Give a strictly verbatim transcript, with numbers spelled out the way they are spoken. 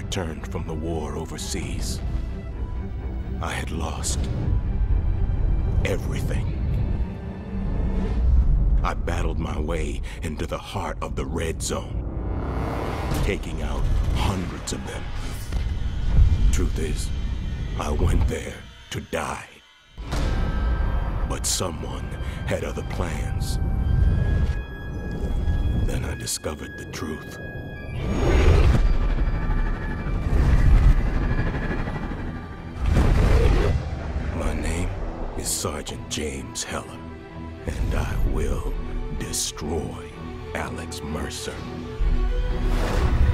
returned from the war overseas, I had lost everything. I battled my way into the heart of the Red Zone, taking out hundreds of them. Truth is, I went there to die. But someone had other plans. Then I discovered the truth. My name is Sergeant James Heller, and I will destroy Alex Mercer.